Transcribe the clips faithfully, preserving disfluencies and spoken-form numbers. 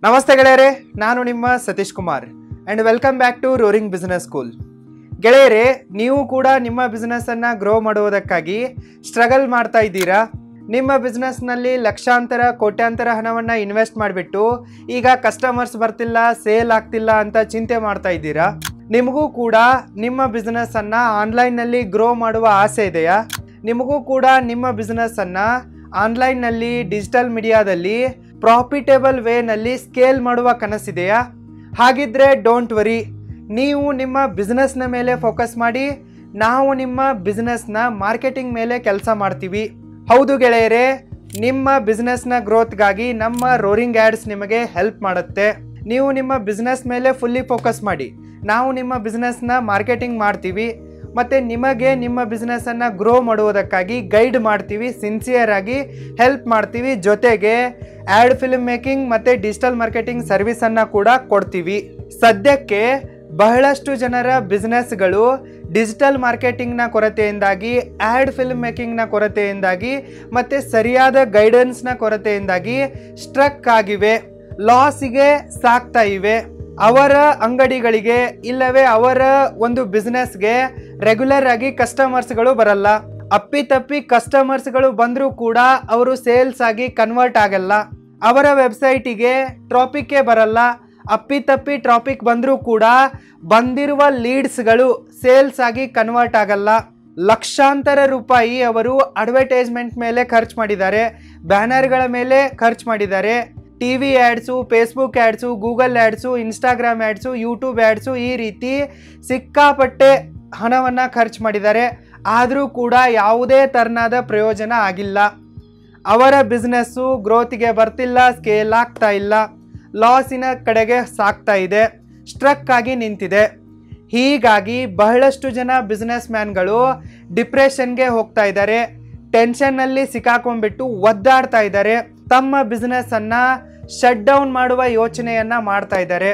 ನಮಸ್ತೆ ಗೆಳೆಯರೇ, ನಾನು ನಿಮ್ಮ Satish Kumar and welcome back to roaring business school. ಗೆಳೆಯರೇ, ನೀವು ಕೂಡ ನಿಮ್ಮ ಬಿಸ್ನೆಸ್ಸನ್ನು ಗ್ರೋ ಮಾಡುವುದಕ್ಕಾಗಿ ಸ್ಟ್ರಗಲ್ ಮಾಡ್ತಾ ಇದ್ದೀರಾ. ನಿಮ್ಮ ಬಿಸ್ನೆಸ್ನಲ್ಲಿ ಲಕ್ಷಾಂತರ ಕೋಟ್ಯಾಂತರ ಹಣವನ್ನು ಇನ್ವೆಸ್ಟ್ ಮಾಡಿಬಿಟ್ಟು ಈಗ ಕಸ್ಟಮರ್ಸ್ ಬರ್ತಿಲ್ಲ, ಸೇಲ್ ಆಗ್ತಿಲ್ಲ ಅಂತ ಚಿಂತೆ ಮಾಡ್ತಾ ಇದ್ದೀರಾ. ನಿಮಗೂ ಕೂಡ ನಿಮ್ಮ ಬಿಸ್ನೆಸ್ಸನ್ನು ಆನ್ಲೈನ್ನಲ್ಲಿ ಗ್ರೋ ಮಾಡುವ ಆಸೆ ಇದೆಯಾ? ನಿಮಗೂ ಕೂಡ ನಿಮ್ಮ ಬಿಸ್ನೆಸ್ಸನ್ನು ಆನ್ಲೈನ್ನಲ್ಲಿ ಡಿಜಿಟಲ್ ಮೀಡಿಯಾದಲ್ಲಿ ಪ್ರಾಫಿಟೇಬಲ್ ವೇನಲ್ಲಿ ಸ್ಕೇಲ್ ಮಾಡುವ ಕನಸಿದೆಯಾ? ಹಾಗಿದ್ರೆ ಡೋಂಟ್ ವರಿ, ನೀವು ನಿಮ್ಮ ಬಿಸ್ನೆಸ್ನ ಮೇಲೆ ಫೋಕಸ್ ಮಾಡಿ. ನಾವು ನಿಮ್ಮ ಬಿಸ್ನೆಸ್ನ ಮಾರ್ಕೆಟಿಂಗ್ ಮೇಲೆ ಕೆಲಸ ಮಾಡ್ತೀವಿ. ಹೌದು ಗೆಳೆಯರೇ, ನಿಮ್ಮ ಬಿಸ್ನೆಸ್ನ ಗ್ರೋತ್ಗಾಗಿ ನಮ್ಮ ರೋರಿಂಗ್ ಆ್ಯಡ್ಸ್ ನಿಮಗೆ ಹೆಲ್ಪ್ ಮಾಡುತ್ತೆ. ನೀವು ನಿಮ್ಮ ಬಿಸ್ನೆಸ್ ಮೇಲೆ ಫುಲ್ಲಿ ಫೋಕಸ್ ಮಾಡಿ. ನಾವು ನಿಮ್ಮ ಬಿಸ್ನೆಸ್ನ ಮಾರ್ಕೆಟಿಂಗ್ ಮಾಡ್ತೀವಿ ಮತ್ತು ನಿಮಗೆ ನಿಮ್ಮ ಬಿಸ್ನೆಸ್ಸನ್ನು ಗ್ರೋ ಮಾಡುವುದಕ್ಕಾಗಿ ಗೈಡ್ ಮಾಡ್ತೀವಿ, ಸಿನ್ಸಿಯರ್ ಆಗಿ ಹೆಲ್ಪ್ ಮಾಡ್ತೀವಿ. ಜೊತೆಗೆ ಆ್ಯಡ್ ಫಿಲ್ಮ್ ಮೇಕಿಂಗ್ ಮತ್ತು ಡಿಜಿಟಲ್ ಮಾರ್ಕೆಟಿಂಗ್ ಸರ್ವಿಸನ್ನು ಕೂಡ ಕೊಡ್ತೀವಿ. ಸದ್ಯಕ್ಕೆ ಬಹಳಷ್ಟು ಜನರ ಬಿಸ್ನೆಸ್ಗಳು ಡಿಜಿಟಲ್ ಮಾರ್ಕೆಟಿಂಗ್ನ ಕೊರತೆಯಿಂದಾಗಿ, ಆ್ಯಡ್ ಫಿಲ್ಮ್ ಮೇಕಿಂಗ್ನ ಕೊರತೆಯಿಂದಾಗಿ ಮತ್ತು ಸರಿಯಾದ ಗೈಡೆನ್ಸ್ನ ಕೊರತೆಯಿಂದಾಗಿ ಸ್ಟ್ರಕ್ ಆಗಿವೆ, ಲಾಸಿಗೆ ಸಾಕ್ತಾ ಇವೆ. ಅವರ ಅಂಗಡಿಗಳಿಗೆ ಇಲ್ಲವೇ ಅವರ ಒಂದು ಬಿಸ್ನೆಸ್ಗೆ ರೆಗ್ಯುಲರ್ ಆಗಿ ಕಸ್ಟಮರ್ಸ್ಗಳು ಬರಲ್ಲ. ಅಪ್ಪಿತಪ್ಪಿ ಕಸ್ಟಮರ್ಸ್ಗಳು ಬಂದರೂ ಕೂಡ ಅವರು ಸೇಲ್ಸ್ ಆಗಿ ಕನ್ವರ್ಟ್ ಆಗಲ್ಲ. ಅವರ ವೆಬ್ಸೈಟಿಗೆ ಟ್ರಾಫಿಕ್ಕೇ ಬರಲ್ಲ. ಅಪ್ಪಿತಪ್ಪಿ ಟ್ರಾಫಿಕ್ ಬಂದರೂ ಕೂಡ ಬಂದಿರುವ ಲೀಡ್ಸ್ಗಳು ಸೇಲ್ಸ್ ಆಗಿ ಕನ್ವರ್ಟ್ ಆಗಲ್ಲ. ಲಕ್ಷಾಂತರ ರೂಪಾಯಿ ಅವರು ಅಡ್ವರ್ಟೈಸ್ಮೆಂಟ್ ಮೇಲೆ ಖರ್ಚು ಮಾಡಿದ್ದಾರೆ, ಬ್ಯಾನರ್ಗಳ ಮೇಲೆ ಖರ್ಚು ಮಾಡಿದ್ದಾರೆ. T V ads, Facebook ads, Google ads, Instagram ads, YouTube ads, ಈ ರೀತಿ ಸಿಕ್ಕಾಪಟ್ಟೆ ಹಣವನ್ನು ಖರ್ಚು ಮಾಡಿದ್ದಾರೆ. ಆದರೂ ಕೂಡ ಯಾವುದೇ ಥರನಾದ ಪ್ರಯೋಜನ ಆಗಿಲ್ಲ. ಅವರ ಬಿಸ್ನೆಸ್ಸು ಗ್ರೋತಿಗೆ ಬರ್ತಿಲ್ಲ, ಸ್ಕೇಲ್ ಆಗ್ತಾ ಇಲ್ಲ, ಲಾಸಿನ ಕಡೆಗೆ ಸಾಗ್ತಾ ಇದೆ, ಸ್ಟ್ರಕ್ ಆಗಿ ನಿಂತಿದೆ. ಹೀಗಾಗಿ ಬಹಳಷ್ಟು ಜನ ಬಿಸ್ನೆಸ್ ಮ್ಯಾನ್ಗಳು ಡಿಪ್ರೆಷನ್ಗೆ ಹೋಗ್ತಾ ಇದ್ದಾರೆ, ಟೆನ್ಷನ್ನಲ್ಲಿ ಸಿಕ್ಕಾಕೊಂಡ್ಬಿಟ್ಟು ಒದ್ದಾಡ್ತಾ ಇದ್ದಾರೆ, ತಮ್ಮ ಬಿಸ್ನೆಸ್ಸನ್ನು ಶಟ್ ಡೌನ್ ಮಾಡುವ ಯೋಚನೆಯನ್ನು ಮಾಡ್ತಾ ಇದ್ದಾರೆ.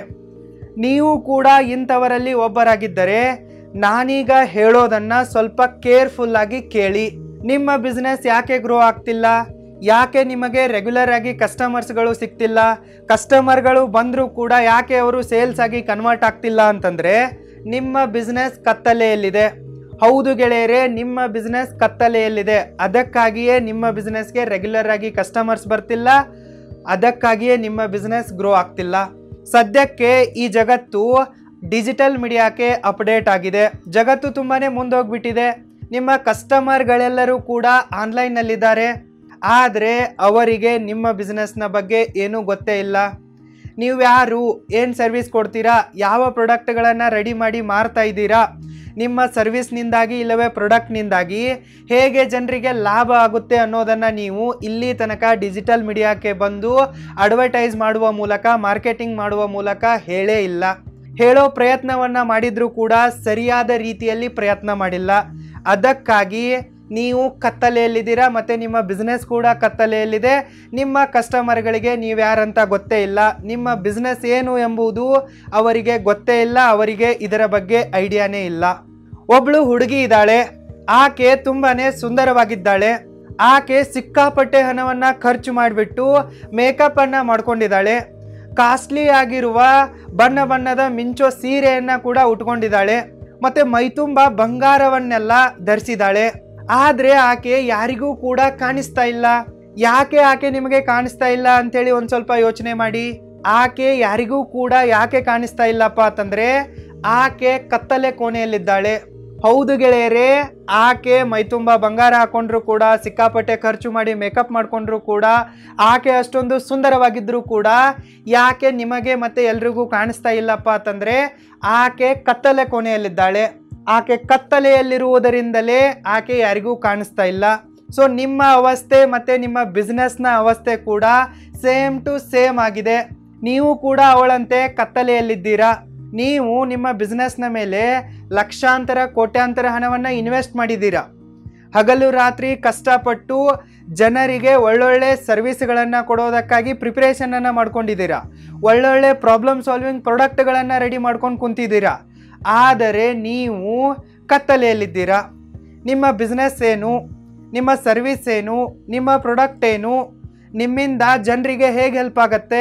ನೀವು ಕೂಡ ಇಂಥವರಲ್ಲಿ ಒಬ್ಬರಾಗಿದ್ದರೆ ನಾನೀಗ ಹೇಳೋದನ್ನು ಸ್ವಲ್ಪ ಕೇರ್ಫುಲ್ಲಾಗಿ ಕೇಳಿ. ನಿಮ್ಮ ಬಿಸ್ನೆಸ್ ಯಾಕೆ ಗ್ರೋ ಆಗ್ತಿಲ್ಲ? ಯಾಕೆ ನಿಮಗೆ ರೆಗ್ಯುಲರ್ ಆಗಿ ಕಸ್ಟಮರ್ಸ್ಗಳು ಸಿಗ್ತಿಲ್ಲ? ಕಸ್ಟಮರ್ಗಳು ಬಂದರೂ ಕೂಡ ಯಾಕೆ ಅವರು ಸೇಲ್ಸ್ ಆಗಿ ಕನ್ವರ್ಟ್ ಆಗ್ತಿಲ್ಲ ಅಂತಂದರೆ ನಿಮ್ಮ ಬಿಸ್ನೆಸ್ ಕತ್ತಲೆಯಲ್ಲಿದೆ. ಹೌದು ಗೆಳೆಯರೇ, ನಿಮ್ಮ ಬಿಸ್ನೆಸ್ ಕತ್ತಲೆಯಲ್ಲಿದೆ. ಅದಕ್ಕಾಗಿಯೇ ನಿಮ್ಮ ಬಿಸ್ನೆಸ್ಗೆ ರೆಗ್ಯುಲರ್ ಆಗಿ ಕಸ್ಟಮರ್ಸ್ ಬರ್ತಿಲ್ಲ, ಅದಕ್ಕಾಗಿಯೇ ನಿಮ್ಮ ಬಿಸ್ನೆಸ್ ಗ್ರೋ ಆಗ್ತಿಲ್ಲ. ಸದ್ಯಕ್ಕೆ ಈ ಜಗತ್ತು ಡಿಜಿಟಲ್ ಮೀಡಿಯಾಕ್ಕೆ ಅಪ್ಡೇಟ್ ಆಗಿದೆ. ಜಗತ್ತು ತುಂಬಾ ಮುಂದೋಗ್ಬಿಟ್ಟಿದೆ. ನಿಮ್ಮ ಕಸ್ಟಮರ್ಗಳೆಲ್ಲರೂ ಕೂಡ ಆನ್ಲೈನ್ನಲ್ಲಿದ್ದಾರೆ, ಆದರೆ ಅವರಿಗೆ ನಿಮ್ಮ ಬಿಸ್ನೆಸ್ನ ಬಗ್ಗೆ ಏನೂ ಗೊತ್ತೇ ಇಲ್ಲ. ನೀವು ಯಾರು, ಏನು ಸರ್ವಿಸ್ ಕೊಡ್ತೀರಾ, ಯಾವ ಪ್ರಾಡಕ್ಟ್ಗಳನ್ನು ರೆಡಿ ಮಾಡಿ ಮಾರ್ತಾ ಇದ್ದೀರಾ, ನಿಮ್ಮ ಸರ್ವಿಸ್ನಿಂದಾಗಿ ಇಲ್ಲವೇ ಪ್ರಾಡಕ್ಟ್ನಿಂದಾಗಿ ಹೇಗೆ ಜನರಿಗೆ ಲಾಭ ಆಗುತ್ತೆ ಅನ್ನೋದನ್ನು ನೀವು ಇಲ್ಲಿ ತನಕ ಡಿಜಿಟಲ್ ಮೀಡಿಯಾಕ್ಕೆ ಬಂದು ಅಡ್ವರ್ಟೈಸ್ ಮಾಡುವ ಮೂಲಕ, ಮಾರ್ಕೆಟಿಂಗ್ ಮಾಡುವ ಮೂಲಕ ಹೇಳೇ ಇಲ್ಲ. ಹೇಳೋ ಪ್ರಯತ್ನವನ್ನು ಮಾಡಿದರೂ ಕೂಡ ಸರಿಯಾದ ರೀತಿಯಲ್ಲಿ ಪ್ರಯತ್ನ ಮಾಡಿಲ್ಲ. ಅದಕ್ಕಾಗಿ ನೀವು ಕತ್ತಲೆಯಲ್ಲಿದ್ದೀರಾ ಮತ್ತು ನಿಮ್ಮ ಬಿಸ್ನೆಸ್ ಕೂಡ ಕತ್ತಲೆಯಲ್ಲಿದೆ. ನಿಮ್ಮ ಕಸ್ಟಮರ್ಗಳಿಗೆ ನೀವು ಯಾರಂತ ಗೊತ್ತೇ ಇಲ್ಲ, ನಿಮ್ಮ ಬಿಸ್ನೆಸ್ ಏನು ಎಂಬುದು ಅವರಿಗೆ ಗೊತ್ತೇ ಇಲ್ಲ, ಅವರಿಗೆ ಇದರ ಬಗ್ಗೆ ಐಡಿಯಾನೇ ಇಲ್ಲ. ಒಬ್ಬಳು ಹುಡುಗಿ ಇದ್ದಾಳೆ, ಆಕೆ ತುಂಬಾ ಸುಂದರವಾಗಿದ್ದಾಳೆ. ಆಕೆ ಸಿಕ್ಕಾಪಟ್ಟೆ ಹಣವನ್ನು ಖರ್ಚು ಮಾಡಿಬಿಟ್ಟು ಮೇಕಪ್ಪನ್ನು ಮಾಡ್ಕೊಂಡಿದ್ದಾಳೆ. ಕಾಸ್ಟ್ಲಿ ಆಗಿರುವ ಬಣ್ಣ ಬಣ್ಣದ ಮಿಂಚೋ ಸೀರೆಯನ್ನು ಕೂಡ ಉಟ್ಕೊಂಡಿದ್ದಾಳೆ ಮತ್ತು ಮೈತುಂಬ ಬಂಗಾರವನ್ನೆಲ್ಲ ಧರಿಸಿದ್ದಾಳೆ. ಆದರೆ ಆಕೆ ಯಾರಿಗೂ ಕೂಡ ಕಾಣಿಸ್ತಾ ಇಲ್ಲ. ಯಾಕೆ ಆಕೆ ನಿಮಗೆ ಕಾಣಿಸ್ತಾ ಇಲ್ಲ ಅಂಥೇಳಿ ಒಂದು ಸ್ವಲ್ಪ ಯೋಚನೆ ಮಾಡಿ. ಆಕೆ ಯಾರಿಗೂ ಕೂಡ ಯಾಕೆ ಕಾಣಿಸ್ತಾ ಇಲ್ಲಪ್ಪ ಅಂತಂದರೆ ಆಕೆ ಕತ್ತಲೆ ಕೋಣೆಯಲ್ಲಿದ್ದಾಳೆ. ಹೌದು ಗೆಳೆಯರೇ, ಆಕೆ ಮೈತುಂಬ ಬಂಗಾರ ಹಾಕೊಂಡ್ರು ಕೂಡ, ಸಿಕ್ಕಾಪಟ್ಟೆ ಖರ್ಚು ಮಾಡಿ ಮೇಕಪ್ ಮಾಡಿಕೊಂಡ್ರು ಕೂಡ, ಆಕೆ ಅಷ್ಟೊಂದು ಸುಂದರವಾಗಿದ್ದರೂ ಕೂಡ ಯಾಕೆ ನಿಮಗೆ ಮತ್ತು ಎಲ್ರಿಗೂ ಕಾಣಿಸ್ತಾ ಇಲ್ಲಪ್ಪ ಅಂತಂದರೆ ಆಕೆ ಕತ್ತಲೆ ಕೋಣೆಯಲ್ಲಿದ್ದಾಳೆ. ಆಕೆ ಕತ್ತಲೆಯಲ್ಲಿರುವುದರಿಂದಲೇ ಆಕೆ ಯಾರಿಗೂ ಕಾಣಿಸ್ತಾ ಇಲ್ಲ. ಸೊ ನಿಮ್ಮ ಅವಸ್ಥೆ ಮತ್ತು ನಿಮ್ಮ ಬಿಸ್ನೆಸ್ನ ಅವಸ್ಥೆ ಕೂಡ ಸೇಮ್ ಟು ಸೇಮ್ ಆಗಿದೆ. ನೀವು ಕೂಡ ಅವಳಂತೆ ಕತ್ತಲೆಯಲ್ಲಿದ್ದೀರಾ. ನೀವು ನಿಮ್ಮ ಬಿಸ್ನೆಸ್ನ ಮೇಲೆ ಲಕ್ಷಾಂತರ ಕೋಟ್ಯಾಂತರ ಹಣವನ್ನು ಇನ್ವೆಸ್ಟ್ ಮಾಡಿದ್ದೀರಾ. ಹಗಲು ರಾತ್ರಿ ಕಷ್ಟಪಟ್ಟು ಜನರಿಗೆ ಒಳ್ಳೊಳ್ಳೆ ಸರ್ವಿಸ್ಗಳನ್ನು ಕೊಡೋದಕ್ಕಾಗಿ ಪ್ರಿಪ್ರೇಷನನ್ನು ಮಾಡ್ಕೊಂಡಿದ್ದೀರಾ. ಒಳ್ಳೊಳ್ಳೆ ಪ್ರಾಬ್ಲಮ್ ಸಾಲ್ವಿಂಗ್ ಪ್ರಾಡಕ್ಟ್ಗಳನ್ನು ರೆಡಿ ಮಾಡ್ಕೊಂಡು ಕುಂತಿದ್ದೀರಾ. ಆದರೆ ನೀವು ಕತ್ತಲೆಯಲ್ಲಿದ್ದೀರಾ. ನಿಮ್ಮ ಬಿಸ್ನೆಸ್ ಏನು, ನಿಮ್ಮ ಸರ್ವಿಸ್ ಏನು, ನಿಮ್ಮ ಪ್ರಾಡಕ್ಟ್ ಏನು, ನಿಮ್ಮಿಂದ ಜನರಿಗೆ ಹೇಗೆ ಹೆಲ್ಪ್ ಆಗುತ್ತೆ,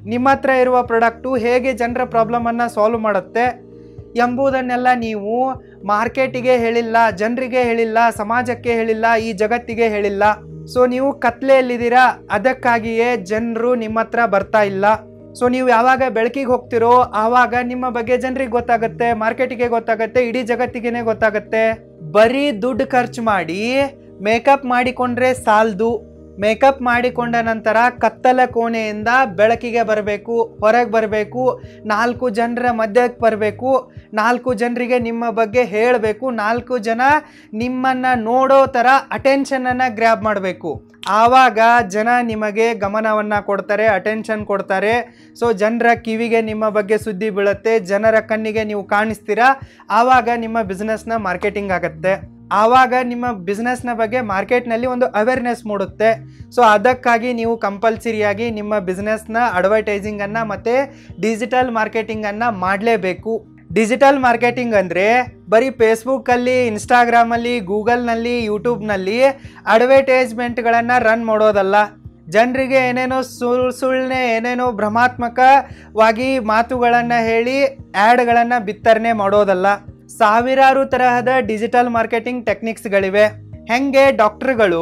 ನಿಮ್ಮ ಹತ್ರ ಇರುವ ಪ್ರಾಡಕ್ಟು ಹೇಗೆ ಜನರ ಪ್ರಾಬ್ಲಮನ್ನು ಸಾಲ್ವ್ ಮಾಡುತ್ತೆ ಎಂಬುದನ್ನೆಲ್ಲ ನೀವು ಮಾರ್ಕೆಟಿಗೆ ಹೇಳಿಲ್ಲ, ಜನರಿಗೆ ಹೇಳಿಲ್ಲ, ಸಮಾಜಕ್ಕೆ ಹೇಳಿಲ್ಲ, ಈ ಜಗತ್ತಿಗೆ ಹೇಳಿಲ್ಲ. ಸೊ ನೀವು ಕತ್ಲೆಯಲ್ಲಿದ್ದೀರಾ, ಅದಕ್ಕಾಗಿಯೇ ಜನರು ನಿಮ್ಮ ಹತ್ರ ಬರ್ತಾ ಇಲ್ಲ. ಸೊ ನೀವು ಯಾವಾಗ ಬೆಳಕಿಗೆ ಹೋಗ್ತಿರೋ ಆವಾಗ ನಿಮ್ಮ ಬಗ್ಗೆ ಜನರಿಗೆ ಗೊತ್ತಾಗುತ್ತೆ, ಮಾರ್ಕೆಟಿಗೆ ಗೊತ್ತಾಗುತ್ತೆ, ಇಡೀ ಜಗತ್ತಿಗೆ ಗೊತ್ತಾಗುತ್ತೆ. ಬರೀ ದುಡ್ಡು ಖರ್ಚು ಮಾಡಿ ಮೇಕಪ್ ಮಾಡಿಕೊಂಡ್ರೆ ಸಾಲದು. ಮೇಕಪ್ ಮಾಡಿಕೊಂಡ ನಂತರ ಕತ್ತಲ ಕೋಣೆಯಿಂದ ಬೆಳಕಿಗೆ ಬರಬೇಕು, ಹೊರಗೆ ಬರಬೇಕು, ನಾಲ್ಕು ಜನರ ಮಧ್ಯಕ್ಕೆ ಬರಬೇಕು, ನಾಲ್ಕು ಜನರಿಗೆ ನಿಮ್ಮ ಬಗ್ಗೆ ಹೇಳಬೇಕು, ನಾಲ್ಕು ಜನ ನಿಮ್ಮನ್ನು ನೋಡೋ ಥರ ಅಟೆನ್ಷನನ್ನು ಗ್ರ್ಯಾಬ್ ಮಾಡಬೇಕು. ಆವಾಗ ಜನ ನಿಮಗೆ ಗಮನವನ್ನು ಕೊಡ್ತಾರೆ, ಅಟೆನ್ಷನ್ ಕೊಡ್ತಾರೆ. ಸೊ ಜನರ ಕಿವಿಗೆ ನಿಮ್ಮ ಬಗ್ಗೆ ಸುದ್ದಿ ಬೀಳುತ್ತೆ, ಜನರ ಕಣ್ಣಿಗೆ ನೀವು ಕಾಣಿಸ್ತೀರಾ. ಆವಾಗ ನಿಮ್ಮ ಬಿಸ್ನೆಸ್ನ ಮಾರ್ಕೆಟಿಂಗ್ ಆಗುತ್ತೆ. ಆವಾಗ ನಿಮ್ಮ ಬಿಸ್ನೆಸ್ನ ಬಗ್ಗೆ ಮಾರ್ಕೆಟ್ನಲ್ಲಿ ಒಂದು ಅವೇರ್ನೆಸ್ ಮೂಡುತ್ತೆ. ಸೊ ಅದಕ್ಕಾಗಿ ನೀವು ಕಂಪಲ್ಸರಿಯಾಗಿ ನಿಮ್ಮ ಬಿಸ್ನೆಸ್ನ ಅಡ್ವರ್ಟೈಸಿಂಗನ್ನು ಮತ್ತು ಡಿಜಿಟಲ್ ಮಾರ್ಕೆಟಿಂಗನ್ನು ಮಾಡಲೇಬೇಕು. ಡಿಜಿಟಲ್ ಮಾರ್ಕೆಟಿಂಗ್ ಅಂದರೆ ಬರೀ ಫೇಸ್ಬುಕ್ಕಲ್ಲಿ, ಇನ್ಸ್ಟಾಗ್ರಾಮಲ್ಲಿ, ಗೂಗಲ್ನಲ್ಲಿ, ಯೂಟ್ಯೂಬ್ನಲ್ಲಿ ಅಡ್ವರ್ಟೈಸ್ಮೆಂಟ್ಗಳನ್ನು ರನ್ ಮಾಡೋದಲ್ಲ. ಜನರಿಗೆ ಏನೇನೋ ಸುಳ್ಳು ಸುಳ್ಳೆ ಏನೇನೋ ಭ್ರಮಾತ್ಮಕವಾಗಿ ಮಾತುಗಳನ್ನು ಹೇಳಿ ಆ್ಯಡ್ಗಳನ್ನು ಬಿತ್ತರಣೆ ಮಾಡೋದಲ್ಲ. ಸಾವಿರಾರು ತರಹದ ಡಿಜಿಟಲ್ ಮಾರ್ಕೆಟಿಂಗ್ ಟೆಕ್ನಿಕ್ಸ್ಗಳಿವೆ. ಹೆಂಗೆ ಡಾಕ್ಟರ್ಗಳು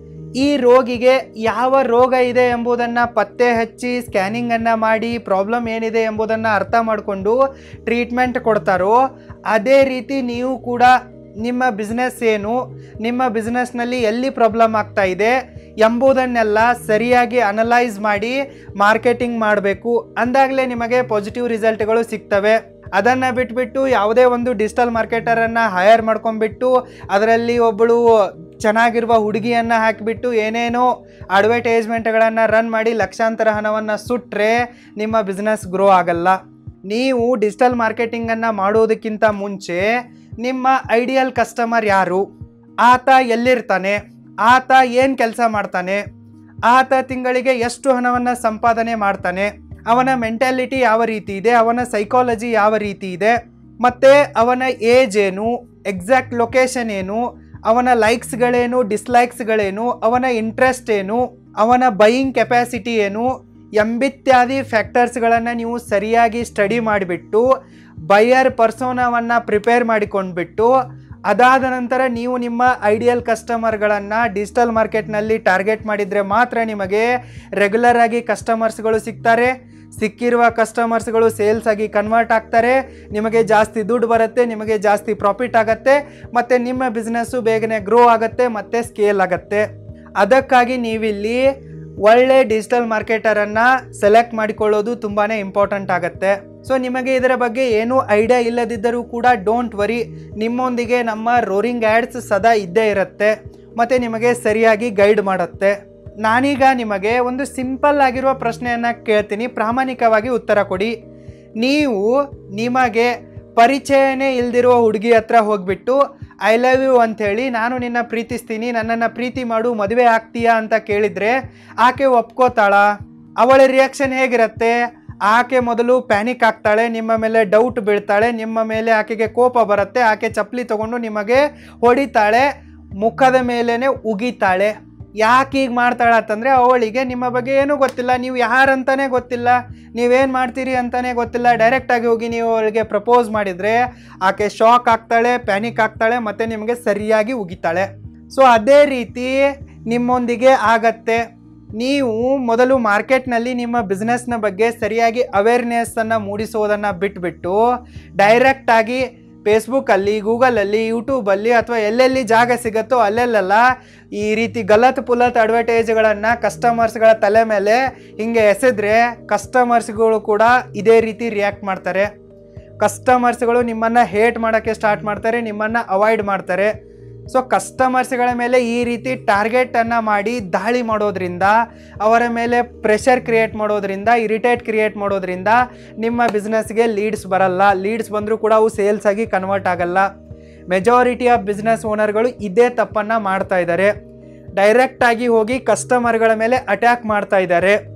ಈ ರೋಗಿಗೆ ಯಾವ ರೋಗ ಇದೆ ಎಂಬುದನ್ನು ಪತ್ತೆ ಹಚ್ಚಿ ಸ್ಕ್ಯಾನಿಂಗನ್ನು ಮಾಡಿ ಪ್ರಾಬ್ಲಮ್ ಏನಿದೆ ಎಂಬುದನ್ನು ಅರ್ಥ ಮಾಡಿಕೊಂಡು ಟ್ರೀಟ್ಮೆಂಟ್ ಕೊಡ್ತಾರೋ, ಅದೇ ರೀತಿ ನೀವು ಕೂಡ ನಿಮ್ಮ ಬಿಸ್ನೆಸ್ ಏನು, ನಿಮ್ಮ ಬಿಸ್ನೆಸ್ನಲ್ಲಿ ಎಲ್ಲಿ ಪ್ರಾಬ್ಲಮ್ ಆಗ್ತಾ ಇದೆ ಎಂಬುದನ್ನೆಲ್ಲ ಸರಿಯಾಗಿ ಅನಲೈಸ್ ಮಾಡಿ ಮಾರ್ಕೆಟಿಂಗ್ ಮಾಡಬೇಕು. ಅಂದಾಗಲೇ ನಿಮಗೆ ಪಾಸಿಟಿವ್ ರಿಸಲ್ಟ್ಗಳು ಸಿಗ್ತವೆ. ಅದನ್ನು ಬಿಟ್ಬಿಟ್ಟು ಯಾವುದೇ ಒಂದು ಡಿಜಿಟಲ್ ಮಾರ್ಕೆಟರನ್ನು ಹೈರ್ ಮಾಡ್ಕೊಂಡ್ಬಿಟ್ಟು ಅದರಲ್ಲಿ ಒಬ್ಬಳು ಚೆನ್ನಾಗಿರುವ ಹುಡುಗಿಯನ್ನು ಹಾಕಿಬಿಟ್ಟು ಏನೇನೋ ಅಡ್ವರ್ಟೈಸ್ಮೆಂಟ್ಗಳನ್ನು ರನ್ ಮಾಡಿ ಲಕ್ಷಾಂತರ ಹಣವನ್ನು ಸುಟ್ಟರೆ ನಿಮ್ಮ ಬಿಸ್ನೆಸ್ ಗ್ರೋ ಆಗಲ್ಲ. ನೀವು ಡಿಜಿಟಲ್ ಮಾರ್ಕೆಟಿಂಗನ್ನು ಮಾಡೋದಕ್ಕಿಂತ ಮುಂಚೆ ನಿಮ್ಮ ಐಡಿಯಲ್ ಕಸ್ಟಮರ್ ಯಾರು, ಆತ ಎಲ್ಲಿರ್ತಾನೆ, ಆತ ಏನು ಕೆಲಸ ಮಾಡ್ತಾನೆ, ಆತ ತಿಂಗಳಿಗೆ ಎಷ್ಟು ಹಣವನ್ನು ಸಂಪಾದನೆ ಮಾಡ್ತಾನೆ, ಅವನ ಮೆಂಟಾಲಿಟಿ ಯಾವ ರೀತಿ ಇದೆ, ಅವನ ಸೈಕಾಲಜಿ ಯಾವ ರೀತಿ ಇದೆ, ಮತ್ತು ಅವನ ಏಜ್ ಏನು, ಎಕ್ಸಾಕ್ಟ್ ಲೊಕೇಶನ್ ಏನು, ಅವನ ಲೈಕ್ಸ್ಗಳೇನು, ಡಿಸ್ಲೈಕ್ಸ್ಗಳೇನು, ಅವನ ಇಂಟ್ರೆಸ್ಟ್ ಏನು, ಅವನ ಬೈಯಿಂಗ್ ಕೆಪಾಸಿಟಿ ಏನು ಎಂಬಿತ್ಯಾದಿ ಫ್ಯಾಕ್ಟರ್ಸ್ಗಳನ್ನು ನೀವು ಸರಿಯಾಗಿ ಸ್ಟಡಿ ಮಾಡಿಬಿಟ್ಟು ಬೈಯರ್ ಪರ್ಸೋನವನ್ನು ಪ್ರಿಪೇರ್ ಮಾಡಿಕೊಂಡ್ಬಿಟ್ಟು ಅದಾದ ನಂತರ ನೀವು ನಿಮ್ಮ ಐಡಿಯಲ್ ಕಸ್ಟಮರ್ಗಳನ್ನು ಡಿಜಿಟಲ್ ಮಾರ್ಕೆಟ್ನಲ್ಲಿ ಟಾರ್ಗೆಟ್ ಮಾಡಿದರೆ ಮಾತ್ರ ನಿಮಗೆ ರೆಗ್ಯುಲರ್ ಆಗಿ ಕಸ್ಟಮರ್ಸ್ಗಳು ಸಿಗ್ತಾರೆ. ಸಿಕ್ಕಿರುವ ಕಸ್ಟಮರ್ಸ್ಗಳು ಸೇಲ್ಸ್ ಆಗಿ ಕನ್ವರ್ಟ್ ಆಗ್ತಾರೆ, ನಿಮಗೆ ಜಾಸ್ತಿ ದುಡ್ಡು ಬರುತ್ತೆ, ನಿಮಗೆ ಜಾಸ್ತಿ ಪ್ರಾಫಿಟ್ ಆಗುತ್ತೆ, ಮತ್ತು ನಿಮ್ಮ ಬಿಸ್ನೆಸ್ಸು ಬೇಗನೆ ಗ್ರೋ ಆಗುತ್ತೆ ಮತ್ತು ಸ್ಕೇಲ್ ಆಗುತ್ತೆ. ಅದಕ್ಕಾಗಿ ನೀವಿಲ್ಲಿ ಒಳ್ಳೆ ಡಿಜಿಟಲ್ ಮಾರ್ಕೆಟರನ್ನು ಸೆಲೆಕ್ಟ್ ಮಾಡಿಕೊಳ್ಳೋದು ತುಂಬಾ ಇಂಪಾರ್ಟೆಂಟ್ ಆಗುತ್ತೆ. ಸೊ ನಿಮಗೆ ಇದರ ಬಗ್ಗೆ ಏನೂ ಐಡಿಯಾ ಇಲ್ಲದಿದ್ದರೂ ಕೂಡ ಡೋಂಟ್ ವರಿ, ನಿಮ್ಮೊಂದಿಗೆ ನಮ್ಮ ರೋರಿಂಗ್ ಆ್ಯಡ್ಸ್ ಸದಾ ಇದ್ದೇ ಇರುತ್ತೆ ಮತ್ತು ನಿಮಗೆ ಸರಿಯಾಗಿ ಗೈಡ್ ಮಾಡುತ್ತೆ. ನಾನೀಗ ನಿಮಗೆ ಒಂದು ಸಿಂಪಲ್ ಆಗಿರುವ ಪ್ರಶ್ನೆಯನ್ನು ಕೇಳ್ತೀನಿ, ಪ್ರಾಮಾಣಿಕವಾಗಿ ಉತ್ತರ ಕೊಡಿ. ನೀವು ನಿಮಗೆ ಪರಿಚಯನೇ ಇಲ್ದಿರುವ ಹುಡುಗಿ ಹತ್ರ ಹೋಗ್ಬಿಟ್ಟು ಐ ಲವ್ ಯು ಅಂಥೇಳಿ ನಾನು ನಿನ್ನ ಪ್ರೀತಿಸ್ತೀನಿ, ನನ್ನನ್ನು ಪ್ರೀತಿ ಮಾಡು, ಮದುವೆ ಆಗ್ತೀಯಾ ಅಂತ ಕೇಳಿದರೆ ಆಕೆ ಒಪ್ಕೋತಾಳ? ಅವಳ ರಿಯಾಕ್ಷನ್ ಹೇಗಿರುತ್ತೆ? ಆಕೆ ಮೊದಲು ಪ್ಯಾನಿಕ್ ಆಗ್ತಾಳೆ, ನಿಮ್ಮ ಮೇಲೆ ಡೌಟ್ ಬೀಳ್ತಾಳೆ, ನಿಮ್ಮ ಮೇಲೆ ಆಕೆಗೆ ಕೋಪ ಬರುತ್ತೆ, ಆಕೆ ಚಪ್ಪಲಿ ತಗೊಂಡು ನಿಮಗೆ ಹೊಡಿತಾಳೆ, ಮುಖದ ಮೇಲೇ ಉಗಿತಾಳೆ. ಯಾಕೆ ಈಗ ಮಾಡ್ತಾಳೆ ಅಂತಂದರೆ ಅವಳಿಗೆ ನಿಮ್ಮ ಬಗ್ಗೆ ಏನೂ ಗೊತ್ತಿಲ್ಲ, ನೀವು ಯಾರಂತಾನೆ ಗೊತ್ತಿಲ್ಲ, ನೀವೇನು ಮಾಡ್ತೀರಿ ಅಂತಲೇ ಗೊತ್ತಿಲ್ಲ. ಡೈರೆಕ್ಟಾಗಿ ಹೋಗಿ ನೀವು ಅವಳಿಗೆ ಪ್ರಪೋಸ್ ಮಾಡಿದರೆ ಆಕೆ ಶಾಕ್ ಆಗ್ತಾಳೆ, ಪ್ಯಾನಿಕ್ ಆಗ್ತಾಳೆ ಮತ್ತು ನಿಮಗೆ ಸರಿಯಾಗಿ ಉಗಿತಾಳೆ. ಸೊ ಅದೇ ರೀತಿ ನಿಮ್ಮೊಂದಿಗೆ ಆಗತ್ತೆ. ನೀವು ಮೊದಲು ಮಾರ್ಕೆಟ್ನಲ್ಲಿ ನಿಮ್ಮ ಬಿಸ್ನೆಸ್ನ ಬಗ್ಗೆ ಸರಿಯಾಗಿ ಅವೇರ್ನೆಸ್ಸನ್ನು ಮೂಡಿಸೋದನ್ನು ಬಿಟ್ಬಿಟ್ಟು ಡೈರೆಕ್ಟಾಗಿ ಫೇಸ್ಬುಕ್ಕಲ್ಲಿ, ಗೂಗಲಲ್ಲಿ, ಯೂಟ್ಯೂಬಲ್ಲಿ ಅಥವಾ ಎಲ್ಲೆಲ್ಲಿ ಜಾಗ ಸಿಗುತ್ತೋ ಅಲ್ಲೆಲ್ಲ ಈ ರೀತಿ ಗಲತ್ ಪುಲತ್ ಅಡ್ವರ್ಟೈಸ್ಗಳನ್ನು ಕಸ್ಟಮರ್ಸ್ಗಳ ತಲೆ ಮೇಲೆ ಹಿಂಗೆ ಎಸೆದ್ರೆ ಕಸ್ಟಮರ್ಸ್ಗಳು ಕೂಡ ಇದೇ ರೀತಿ ರಿಯಾಕ್ಟ್ ಮಾಡ್ತಾರೆ. ಕಸ್ಟಮರ್ಸ್ಗಳು ನಿಮ್ಮನ್ನು ಹೇಟ್ ಮಾಡೋಕ್ಕೆ ಸ್ಟಾರ್ಟ್ ಮಾಡ್ತಾರೆ, ನಿಮ್ಮನ್ನು ಅವಾಯ್ಡ್ ಮಾಡ್ತಾರೆ. ಸೊ ಕಸ್ಟಮರ್ಸ್ಗಳ ಮೇಲೆ ಈ ರೀತಿ ಟಾರ್ಗೆಟನ್ನು ಮಾಡಿ ದಾಳಿ ಮಾಡೋದ್ರಿಂದ, ಅವರ ಮೇಲೆ ಪ್ರೆಷರ್ ಕ್ರಿಯೇಟ್ ಮಾಡೋದ್ರಿಂದ, ಇರಿಟೇಟ್ ಕ್ರಿಯೇಟ್ ಮಾಡೋದ್ರಿಂದ ನಿಮ್ಮ ಬಿಸ್ನೆಸ್ಗೆ ಲೀಡ್ಸ್ ಬರಲ್ಲ. ಲೀಡ್ಸ್ ಬಂದರೂ ಕೂಡ ಅವು ಸೇಲ್ಸ್ ಆಗಿ ಕನ್ವರ್ಟ್ ಆಗಲ್ಲ. ಮೆಜಾರಿಟಿ ಆಫ್ ಬಿಸ್ನೆಸ್ ಓನರ್ಗಳು ಇದೇ ತಪ್ಪನ್ನು ಮಾಡ್ತಾ ಇದ್ದಾರೆ. ಡೈರೆಕ್ಟಾಗಿ ಹೋಗಿ ಕಸ್ಟಮರ್ಗಳ ಮೇಲೆ ಅಟ್ಯಾಕ್ ಮಾಡ್ತಾ ಇದ್ದಾರೆ.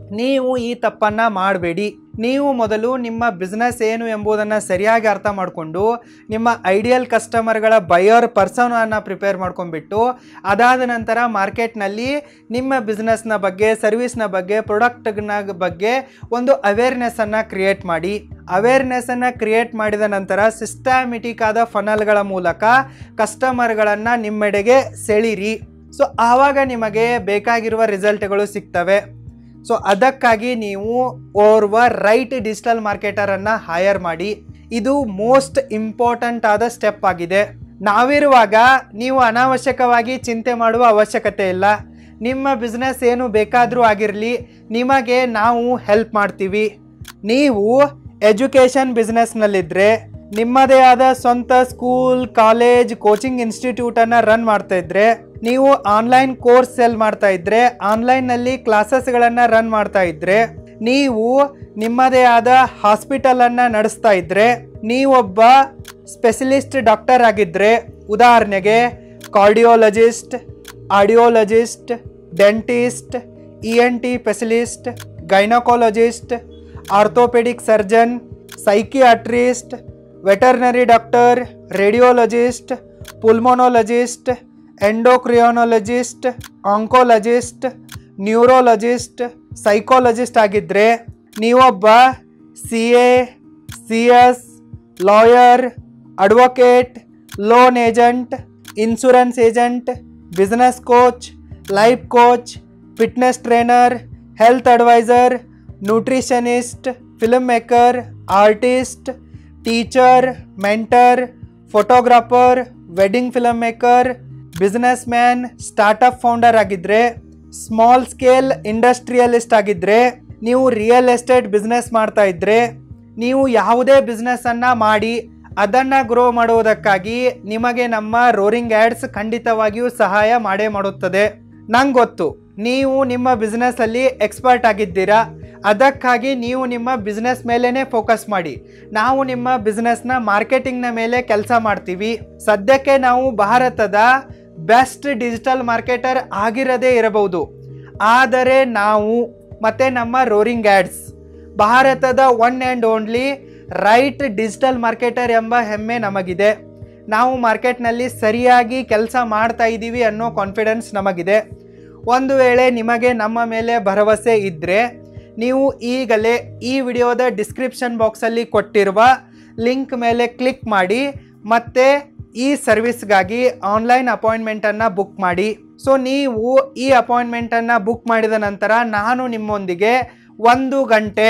ನೀವು ಈ ತಪ್ಪನ್ನು ಮಾಡಬೇಡಿ. ನೀವು ಮೊದಲು ನಿಮ್ಮ ಬಿಸ್ನೆಸ್ ಏನು ಎಂಬುದನ್ನು ಸರಿಯಾಗಿ ಅರ್ಥ ಮಾಡಿಕೊಂಡು ನಿಮ್ಮ ಐಡಿಯಲ್ ಕಸ್ಟಮರ್ಗಳ ಬಯರ್ ಪರ್ಸನನ್ನು ಪ್ರಿಪೇರ್ ಮಾಡ್ಕೊಂಡ್ಬಿಟ್ಟು ಅದಾದ ನಂತರ ಮಾರ್ಕೆಟ್ನಲ್ಲಿ ನಿಮ್ಮ ಬಿಸ್ನೆಸ್ನ ಬಗ್ಗೆ, ಸರ್ವಿಸ್ನ ಬಗ್ಗೆ, ಪ್ರಾಡಕ್ಟ್ನ ಬಗ್ಗೆ ಒಂದು ಅವೇರ್ನೆಸ್ಸನ್ನು ಕ್ರಿಯೇಟ್ ಮಾಡಿ. ಅವೇರ್ನೆಸ್ಸನ್ನು ಕ್ರಿಯೇಟ್ ಮಾಡಿದ ನಂತರ ಸಿಸ್ಟಮ್ಯಾಟಿಕ್ ಆದ ಫನಲ್ಗಳ ಮೂಲಕ ಕಸ್ಟಮರ್ಗಳನ್ನು ನಿಮ್ಮೆಡೆಗೆ ಸೆಳೀರಿ. ಸೊ ಆವಾಗ ನಿಮಗೆ ಬೇಕಾಗಿರುವ ರಿಸಲ್ಟ್ಗಳು ಸಿಗ್ತವೆ. ಸೊ ಅದಕ್ಕಾಗಿ ನೀವು ಓರ್ವ ರೈಟ್ ಡಿಜಿಟಲ್ ಮಾರ್ಕೆಟರನ್ನು ಹೈಯರ್ ಮಾಡಿ. ಇದು ಮೋಸ್ಟ್ ಇಂಪಾರ್ಟೆಂಟ್ ಆದ ಸ್ಟೆಪ್ ಆಗಿದೆ. ನಾವಿರುವಾಗ ನೀವು ಅನಾವಶ್ಯಕವಾಗಿ ಚಿಂತೆ ಮಾಡುವ ಅವಶ್ಯಕತೆ ಇಲ್ಲ. ನಿಮ್ಮ ಬಿಸ್ನೆಸ್ ಏನು ಬೇಕಾದರೂ ಆಗಿರಲಿ, ನಿಮಗೆ ನಾವು ಹೆಲ್ಪ್ ಮಾಡ್ತೀವಿ. ನೀವು ಎಜುಕೇಷನ್ ಬಿಸ್ನೆಸ್ನಲ್ಲಿದ್ದರೆ, ನಿಮ್ಮದೇ ಆದ ಸ್ವಂತ ಸ್ಕೂಲ್, ಕಾಲೇಜ್, ಕೋಚಿಂಗ್ ಇನ್ಸ್ಟಿಟ್ಯೂಟನ್ನು ರನ್ ಮಾಡ್ತಾ ಇದ್ರೆ, ನೀವು ಆನ್ಲೈನ್ ಕೋರ್ಸ್ ಸೆಲ್ ಮಾಡ್ತಾ ಇದ್ರೆ, ಆನ್ಲೈನ್ನಲ್ಲಿ ಕ್ಲಾಸಸ್ಗಳನ್ನು ರನ್ ಮಾಡ್ತಾ ಇದ್ರೆ, ನೀವು ನಿಮ್ಮದೇ ಆದ ಹಾಸ್ಪಿಟಲನ್ನು ನಡೆಸ್ತಾ ಇದ್ರೆ, ನೀವೊಬ್ಬ ಸ್ಪೆಷಲಿಸ್ಟ್ ಡಾಕ್ಟರ್ ಆಗಿದ್ದರೆ, ಉದಾಹರಣೆಗೆ cardiologist, audiologist, dentist, E N T specialist, gynaecologist, orthopaedic surgeon, psychiatrist, veterinary doctor, radiologist, pulmonologist, endocrinologist, oncologist, neurologist, psychologist ಆಗಿದ್ದರೆ, ನೀವೊಬ್ಬ C A, C S, lawyer, advocate, loan agent, insurance agent, business coach, life coach, fitness trainer, health advisor, nutritionist, film maker, artist, teacher, mentor, photographer, wedding film maker, businessman, startup founder ಆಗಿದ್ದರೆ, small scale industrialist ಆಗಿದ್ದರೆ, ನೀವು real estate business ಮಾಡ್ತಾ ಇದ್ದರೆ, ನೀವು ಯಾವುದೇ ಬಿಸ್ನೆಸ್ಸನ್ನು ಮಾಡಿ ಅದನ್ನು grow ಮಾಡುವುದಕ್ಕಾಗಿ ನಿಮಗೆ ನಮ್ಮ ರೋರಿಂಗ್ ಆ್ಯಡ್ಸ್ ಖಂಡಿತವಾಗಿಯೂ ಸಹಾಯ ಮಾಡೇ ಮಾಡುತ್ತದೆ. ನಂಗೆ ಗೊತ್ತು ನೀವು ನಿಮ್ಮ ಬಿಸ್ನೆಸ್ಸಲ್ಲಿ ಎಕ್ಸ್ಪರ್ಟ್ ಆಗಿದ್ದೀರಾ. ಅದಕ್ಕಾಗಿ ನೀವು ನಿಮ್ಮ ಬಿಸ್ನೆಸ್ ಮೇಲೇ ಫೋಕಸ್ ಮಾಡಿ. ನಾವು ನಿಮ್ಮ ಬಿಸ್ನೆಸ್ನ ಮಾರ್ಕೆಟಿಂಗ್ನ ಮೇಲೆ ಕೆಲಸ ಮಾಡ್ತೀವಿ. ಸದ್ಯಕ್ಕೆ ನಾವು ಭಾರತದ ಬೆಸ್ಟ್ ಡಿಜಿಟಲ್ ಮಾರ್ಕೆಟರ್ ಆಗಿರದೇ ಇರಬಹುದು, ಆದರೆ ನಾವು ಮತ್ತು ನಮ್ಮ ರೋರಿಂಗ್ ಆ್ಯಡ್ಸ್ ಭಾರತದ one and only right digital marketer ಎಂಬ ಹೆಮ್ಮೆ ನಮಗಿದೆ. ನಾವು ಮಾರ್ಕೆಟ್ನಲ್ಲಿ ಸರಿಯಾಗಿ ಕೆಲಸ ಮಾಡ್ತಾ ಇದ್ದೀವಿ ಅನ್ನೋ ಕಾನ್ಫಿಡೆನ್ಸ್ ನಮಗಿದೆ. ಒಂದು ವೇಳೆ ನಿಮಗೆ ನಮ್ಮ ಮೇಲೆ ಭರವಸೆ ಇದ್ದರೆ ನೀವು ಈಗಲೇ ಈ ವಿಡಿಯೋದ ಡಿಸ್ಕ್ರಿಪ್ಷನ್ ಬಾಕ್ಸಲ್ಲಿ ಕೊಟ್ಟಿರುವ ಲಿಂಕ್ ಮೇಲೆ ಕ್ಲಿಕ್ ಮಾಡಿ ಮತ್ತು ಈ ಸರ್ವಿಸ್ಗಾಗಿ ಆನ್ಲೈನ್ ಅಪಾಯಿಂಟ್ಮೆಂಟನ್ನು ಬುಕ್ ಮಾಡಿ. ಸೊ ನೀವು ಈ ಅಪಾಯಿಂಟ್ಮೆಂಟನ್ನು ಬುಕ್ ಮಾಡಿದ ನಂತರ ನಾನು ನಿಮ್ಮೊಂದಿಗೆ ಒಂದು ಗಂಟೆ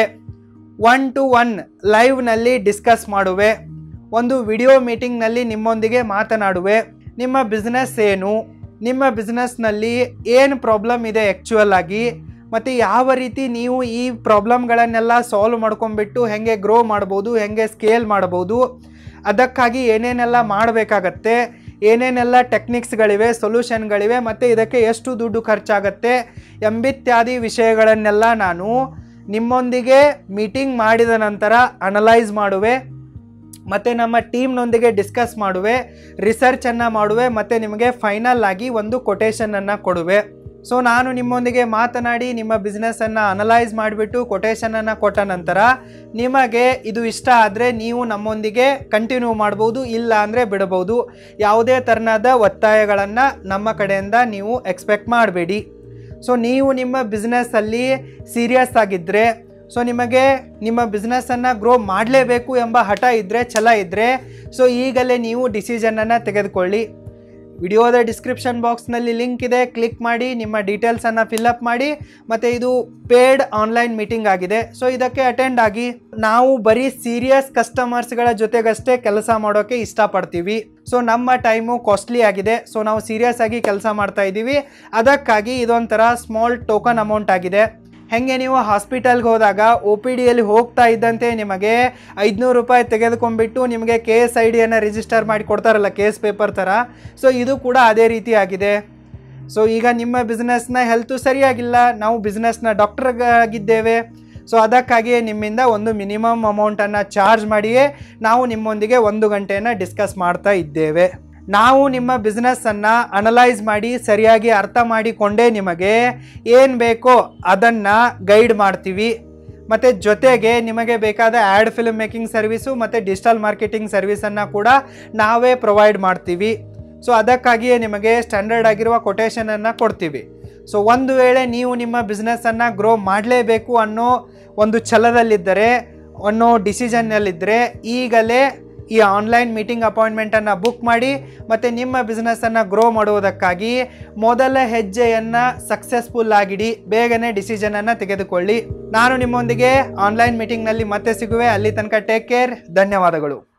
ಒನ್ ಟು ಒನ್ ಲೈವ್ನಲ್ಲಿ ಡಿಸ್ಕಸ್ ಮಾಡುವೆ. ಒಂದು ವಿಡಿಯೋ ಮೀಟಿಂಗ್ನಲ್ಲಿ ನಿಮ್ಮೊಂದಿಗೆ ಮಾತನಾಡುವೆ. ನಿಮ್ಮ ಬಿಸ್ನೆಸ್ ಏನು, ನಿಮ್ಮ ಬಿಸ್ನೆಸ್ನಲ್ಲಿ ಏನು ಪ್ರಾಬ್ಲಮ್ ಇದೆ ಆ್ಯಕ್ಚುಯಲ್ ಆಗಿ, ಮತ್ತು ಯಾವ ರೀತಿ ನೀವು ಈ ಪ್ರಾಬ್ಲಮ್ಗಳನ್ನೆಲ್ಲ ಸಾಲ್ವ್ ಮಾಡ್ಕೊಂಡ್ಬಿಟ್ಟು ಹೇಗೆ ಗ್ರೋ ಮಾಡ್ಬೋದು, ಹೇಗೆ ಸ್ಕೇಲ್ ಮಾಡ್ಬೋದು, ಅದಕ್ಕಾಗಿ ಏನೇನೆಲ್ಲ ಮಾಡಬೇಕಾಗತ್ತೆ, ಏನೇನೆಲ್ಲ ಟೆಕ್ನಿಕ್ಸ್ಗಳಿವೆ, ಸೊಲ್ಯೂಷನ್ಗಳಿವೆ, ಮತ್ತು ಇದಕ್ಕೆ ಎಷ್ಟು ದುಡ್ಡು ಖರ್ಚಾಗತ್ತೆ ಎಂಬಿತ್ಯಾದಿ ವಿಷಯಗಳನ್ನೆಲ್ಲ ನಾನು ನಿಮ್ಮೊಂದಿಗೆ ಮೀಟಿಂಗ್ ಮಾಡಿದ ನಂತರ ಅನಲೈಸ್ ಮಾಡುವೆ ಮತ್ತು ನಮ್ಮ ಟೀಮ್ನೊಂದಿಗೆ ಡಿಸ್ಕಸ್ ಮಾಡುವೆ, ರಿಸರ್ಚನ್ನು ಮಾಡುವೆ ಮತ್ತು ನಿಮಗೆ ಫೈನಲ್ ಆಗಿ ಒಂದು ಕೊಟೇಷನನ್ನು ಕೊಡುವೆ. ಸೊ ನಾನು ನಿಮ್ಮೊಂದಿಗೆ ಮಾತನಾಡಿ ನಿಮ್ಮ ಬಿಸ್ನೆಸ್ಸನ್ನು ಅನಲೈಸ್ ಮಾಡಿಬಿಟ್ಟು ಕೊಟೇಷನನ್ನು ಕೊಟ್ಟ ನಂತರ ನಿಮಗೆ ಇದು ಇಷ್ಟ ಆದರೆ ನೀವು ನಮ್ಮೊಂದಿಗೆ ಕಂಟಿನ್ಯೂ ಮಾಡ್ಬೋದು, ಇಲ್ಲ ಅಂದರೆ ಬಿಡಬಹುದು. ಯಾವುದೇ ಥರನಾದ ಒತ್ತಾಯಗಳನ್ನು ನಮ್ಮ ಕಡೆಯಿಂದ ನೀವು ಎಕ್ಸ್ಪೆಕ್ಟ್ ಮಾಡಬೇಡಿ. ಸೊ ನೀವು ನಿಮ್ಮ ಬಿಸ್ನೆಸ್ಸಲ್ಲಿ ಸೀರಿಯಸ್ ಆಗಿದ್ದರೆ, ಸೊ ನಿಮಗೆ ನಿಮ್ಮ ಬಿಸ್ನೆಸ್ಸನ್ನು ಗ್ರೋ ಮಾಡಲೇಬೇಕು ಎಂಬ ಹಠ ಇದ್ದರೆ, ಛಲ ಇದ್ದರೆ, ಸೊ ಈಗಲೇ ನೀವು ಡಿಸಿಷನನ್ನು ತೆಗೆದುಕೊಳ್ಳಿ. ವಿಡಿಯೋದ ಡಿಸ್ಕ್ರಿಪ್ಷನ್ ಬಾಕ್ಸ್ನಲ್ಲಿ ಲಿಂಕ್ ಇದೆ, ಕ್ಲಿಕ್ ಮಾಡಿ ನಿಮ್ಮ ಡೀಟೇಲ್ಸನ್ನು ಫಿಲ್ಅಪ್ ಮಾಡಿ. ಮತ್ತು ಇದು ಪೇಯ್ಡ್ ಆನ್ಲೈನ್ ಮೀಟಿಂಗ್ ಆಗಿದೆ, ಸೊ ಇದಕ್ಕೆ ಅಟೆಂಡ್ ಆಗಿ. ನಾವು ಬರೀ ಸೀರಿಯಸ್ ಕಸ್ಟಮರ್ಸ್ಗಳ ಜೊತೆಗಷ್ಟೇ ಕೆಲಸ ಮಾಡೋಕ್ಕೆ ಇಷ್ಟಪಡ್ತೀವಿ. ಸೊ ನಮ್ಮ ಟೈಮು ಕಾಸ್ಟ್ಲಿ ಆಗಿದೆ, ಸೊ ನಾವು ಸೀರಿಯಸ್ ಆಗಿ ಕೆಲಸ ಮಾಡ್ತಾ ಇದ್ದೀವಿ. ಅದಕ್ಕಾಗಿ ಇದೊಂಥರ ಸ್ಮಾಲ್ ಟೋಕನ್ ಅಮೌಂಟ್ ಆಗಿದೆ. ಹೇಗೆ ನೀವು ಹಾಸ್ಪಿಟಲ್ಗೆ ಹೋದಾಗ ಒ ಪಿ ಡಿಯಲ್ಲಿ ಹೋಗ್ತಾ ಇದ್ದಂತೆ ನಿಮಗೆ ಐದುನೂರು ರೂಪಾಯಿ ತೆಗೆದುಕೊಂಡ್ಬಿಟ್ಟು ನಿಮಗೆ ಕೆ ಎಸ್ ಐ ಡಿಯನ್ನು ರಿಜಿಸ್ಟರ್ ಮಾಡಿ ಕೊಡ್ತಾರಲ್ಲ, ಕೇಸ್ ಪೇಪರ್ ಥರ, ಸೊ ಇದು ಕೂಡ ಅದೇ ರೀತಿ ಆಗಿದೆ. ಸೊ ಈಗ ನಿಮ್ಮ ಬಿಸ್ನೆಸ್ನ ಹೆಲ್ತು ಸರಿಯಾಗಿಲ್ಲ, ನಾವು ಬಿಸ್ನೆಸ್ನ ಡಾಕ್ಟರ್ಗಾಗಿದ್ದೇವೆ, ಸೊ ಅದಕ್ಕಾಗಿಯೇ ನಿಮ್ಮಿಂದ ಒಂದು ಮಿನಿಮಮ್ ಅಮೌಂಟನ್ನು ಚಾರ್ಜ್ ಮಾಡಿಯೇ ನಾವು ನಿಮ್ಮೊಂದಿಗೆ ಒಂದು ಗಂಟೆಯನ್ನು ಡಿಸ್ಕಸ್ ಮಾಡ್ತಾ ಇದ್ದೇವೆ. ನಾವು ನಿಮ್ಮ ಬಿಸ್ನೆಸ್ಸನ್ನು ಅನಲೈಸ್ ಮಾಡಿ ಸರಿಯಾಗಿ ಅರ್ಥ ಮಾಡಿಕೊಂಡೇ ನಿಮಗೆ ಏನು ಬೇಕೋ ಅದನ್ನು ಗೈಡ್ ಮಾಡ್ತೀವಿ. ಮತ್ತು ಜೊತೆಗೆ ನಿಮಗೆ ಬೇಕಾದ ಆ್ಯಡ್ ಫಿಲ್ಮ್ ಮೇಕಿಂಗ್ ಸರ್ವಿಸು ಮತ್ತು ಡಿಜಿಟಲ್ ಮಾರ್ಕೆಟಿಂಗ್ ಸರ್ವಿಸನ್ನು ಕೂಡ ನಾವೇ ಪ್ರೊವೈಡ್ ಮಾಡ್ತೀವಿ. ಸೊ ಅದಕ್ಕಾಗಿಯೇ ನಿಮಗೆ ಸ್ಟ್ಯಾಂಡರ್ಡ್ ಆಗಿರುವ ಕೊಟೇಶನನ್ನು ಕೊಡ್ತೀವಿ. ಸೊ ಒಂದು ವೇಳೆ ನೀವು ನಿಮ್ಮ ಬಿಸ್ನೆಸ್ಸನ್ನು ಗ್ರೋ ಮಾಡಲೇಬೇಕು ಅನ್ನೋ ಒಂದು ಛಲದಲ್ಲಿದ್ದರೆ, ಅನ್ನೋ ಡಿಸಿಷನ್ನಲ್ಲಿದ್ದರೆ ಈಗಲೇ ಈ ಆನ್ಲೈನ್ ಮೀಟಿಂಗ್ ಅಪಾಯಿಂಟ್ಮೆಂಟನ್ನು ಬುಕ್ ಮಾಡಿ ಮತ್ತು ನಿಮ್ಮ ಬಿಸ್ನೆಸ್ಸನ್ನು ಗ್ರೋ ಮಾಡುವುದಕ್ಕಾಗಿ ಮೊದಲ ಹೆಜ್ಜೆಯನ್ನು ಸಕ್ಸಸ್ಫುಲ್ ಆಗಿಡಿ. ಬೇಗನೆ ಡಿಸಿಷನನ್ನು ತೆಗೆದುಕೊಳ್ಳಿ. ನಾನು ನಿಮ್ಮೊಂದಿಗೆ ಆನ್ಲೈನ್ ಮೀಟಿಂಗ್ನಲ್ಲಿ ಮತ್ತೆ ಸಿಗುವೆ. ಅಲ್ಲಿ ತನಕ ಟೇಕ್ ಕೇರ್. ಧನ್ಯವಾದಗಳು.